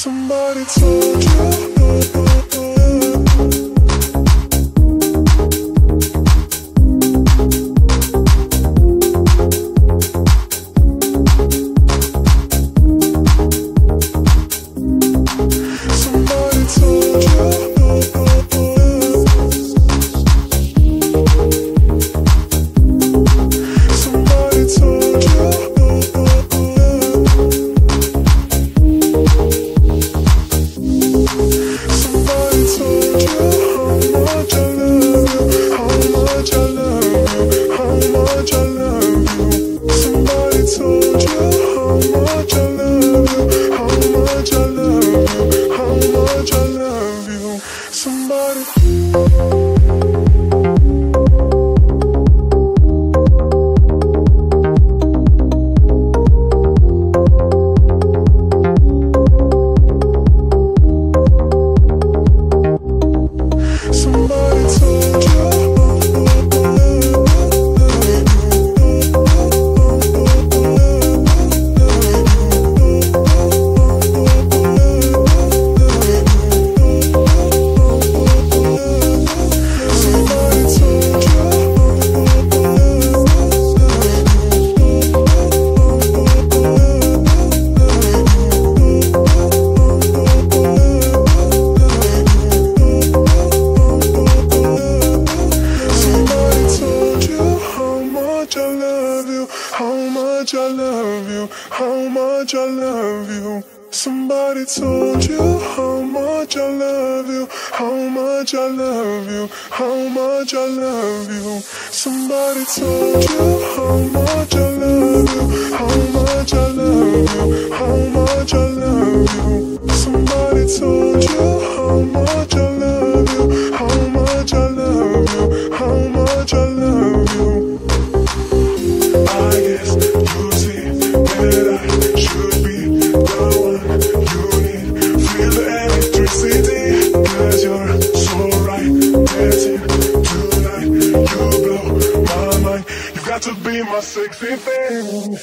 Somebody told you. How much I love you. Somebody told you how much I love you. How much I love you. How much I love you. Somebody told you how much I love you. How much I love you. How much I love you. Somebody told you how much I love you. How much I love you. How much I love you. I guess you see that I should be the one you need. Feel the electricity, 'cause you're so right. Dancing tonight, you blow my mind. You got to be my sexy thing.